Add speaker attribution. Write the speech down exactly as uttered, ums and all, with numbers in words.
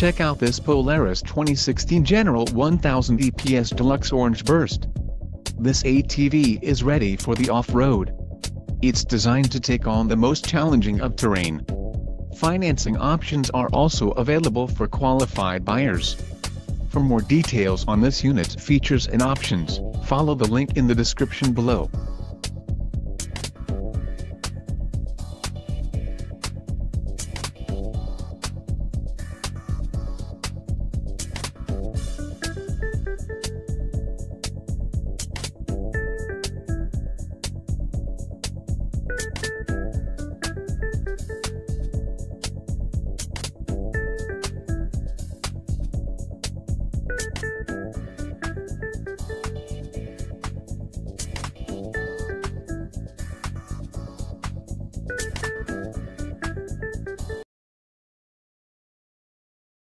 Speaker 1: Check out this Polaris twenty sixteen General one thousand E P S Deluxe Orange Burst. This A T V is ready for the off-road. It's designed to take on the most challenging of terrain. Financing options are also available for qualified buyers. For more details on this unit features and options, follow the link in the description below.